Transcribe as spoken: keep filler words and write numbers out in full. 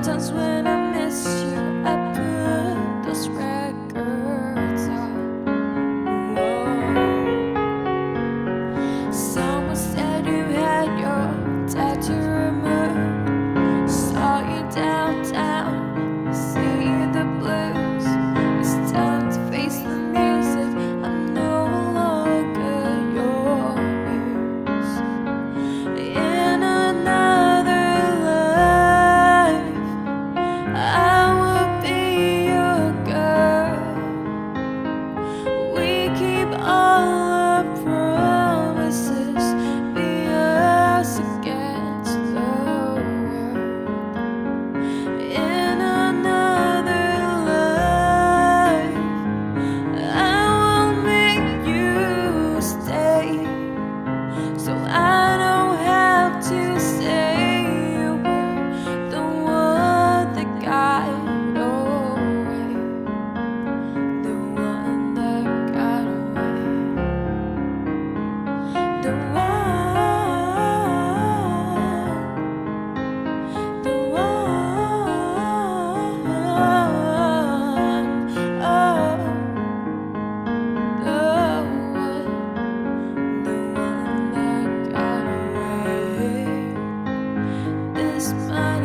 Sometimes when I miss you, I put those records on. Whoa. Someone said you had your tattoo removed. Saw you downtown, see the blues. It's time to face the music. I'm no longer your muse. In another life, I will be your girl. We keep all our promises, be us against the world. In another life, I will make you stay, so I don't have to say you were the one that got away, the one that got away, the one, the one, oh, the one, the one that got away. This might